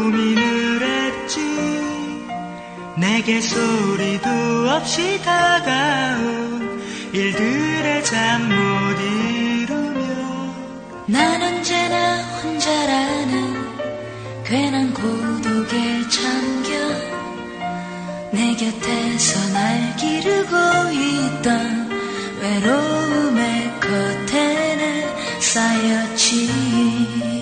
고민을 했지. 내게 소리도 없이 다가온 일들의 잠 못 이루며 난 언제나 혼자라는 괜한 고독에 잠겨 내 곁에서 날 기르고 있던 외로움의 커튼에 쌓였지.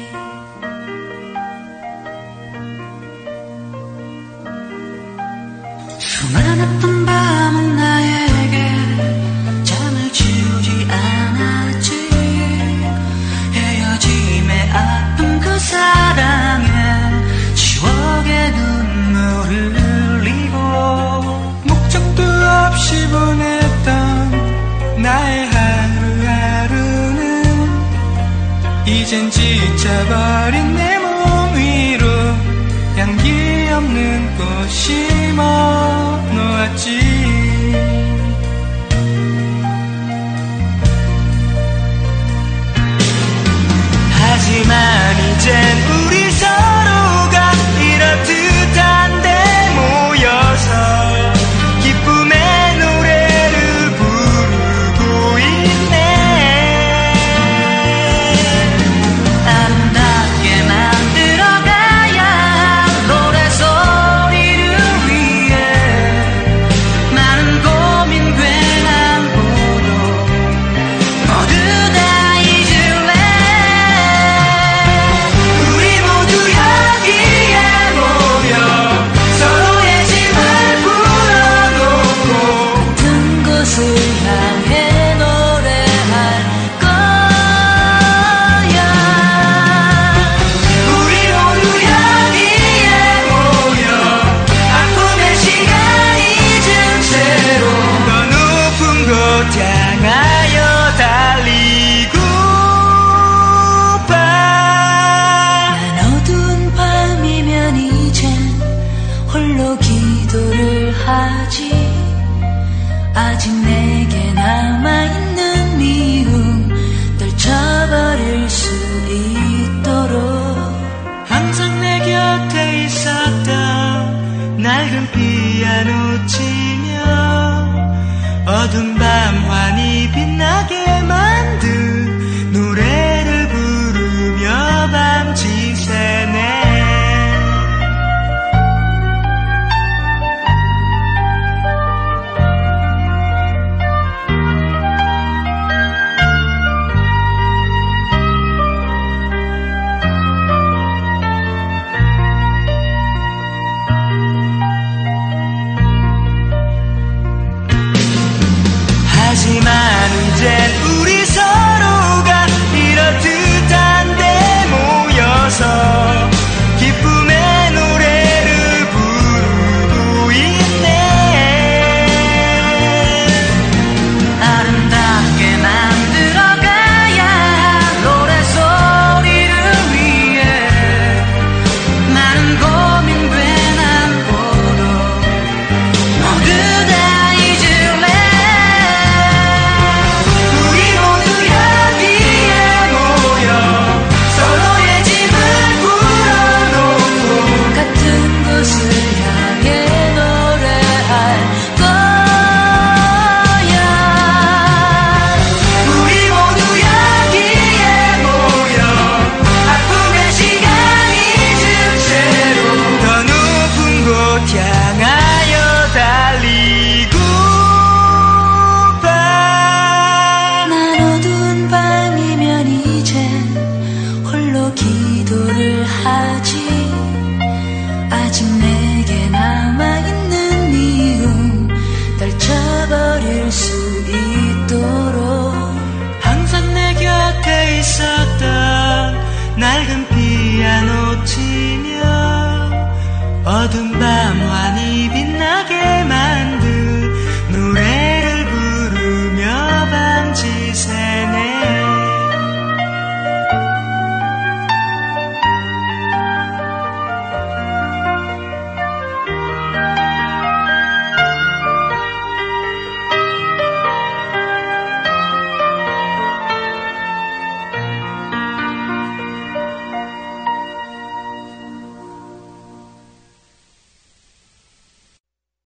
수많았던 밤은 나에게 잠을 지우지 않았지. 헤어짐의 아픔 그 사랑에 추억의 눈물을 흘리고 목적도 없이 보냈던 나의 하루하루는 이젠 지쳐버린 내 몸 위로 향기 없는 꽃이 놓았지. 하지만 이젠 우리 서로가 이렇듯 한데 모여서 기쁨의 노래를 부르고 있네. 아름답게 만들어가야 할 노래소리를 위해 많은 고민 괜한 고독 모두 다 잊을래. 우리 모두 여기에 모여 서로의 짐을 풀어놓고 같은 곳을 향해 노래할 거야. 우리 모두 여기에 모여 아픔의 시간 잊은 채로 더 높은 곳 향하여 달리고파. 난 어두운 밤이면 이젠 홀로 기도를 하지. 아직 내게 남아있는 미움 떨쳐버릴 수 있도록 항상 내 곁에 있었던 낡은 피아노 치며 어두운 밤 환히 빛나게 만든 노래를 부르며 밤 지새네. 하지만 이젠 우리 서로가 이렇듯 한데 모여서 기쁨의 노래를 부르고 있네. 아름답게 만들어가야 할 노래소리를 위해 많은 고민 괜한 고독 모두 다 잊을래. 우리 모두 여기에 모여 서로의 짐을 풀어놓고 같은 곳을 향해 노래할 거야. 우리 모두 여기에 모여 아픔의 시간 잊은 채로 더 높은 곳 향하여 달리고파. 난 어두운 밤이면 이젠 홀로 기도를 하지. 아직 내게 남아있는 미움 떨쳐버릴 수 있도록 항상 내 곁에 있었던 낡은 피아노 치며 어두운 밤 환히 빛나